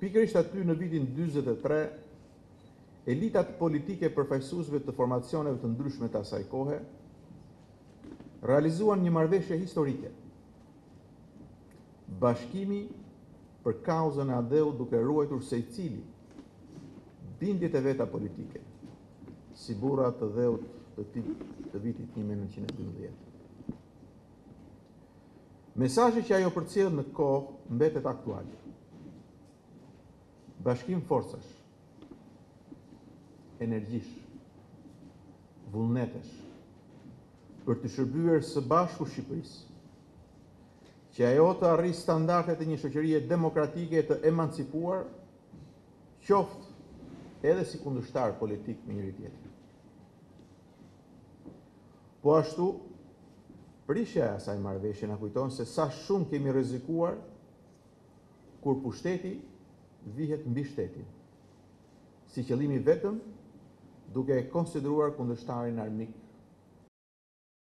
Pikërisht aty në vitin 43, elitat politike përfaqësuesve të formacioneve të ndryshme të asaj kohe realizuan një marrëveshje historike. Bashkimi për kauzën e Adeut duke ruajtur secili bindjet e veta politike, si burra të dheut të vitit 1912. Mesazhi që ajo përcjell në kohë mbetet aktual. Bashkim forcash, energjish, vullnetesh, për të shërbyer së bashku Shqipërisë, që ajo të arrijë standardet e një shoqërie demokratike të emancipuar, qoftë edhe si kundërshtar politik me njëri tjetrin. Po ashtu, prishja e asaj marrëveshje na kujton se sa shumë kemi rrezikuar kur pushteti vihet mbi shtetin, si qëllimi vetëm, duke e konsideruar kundërshtarin armik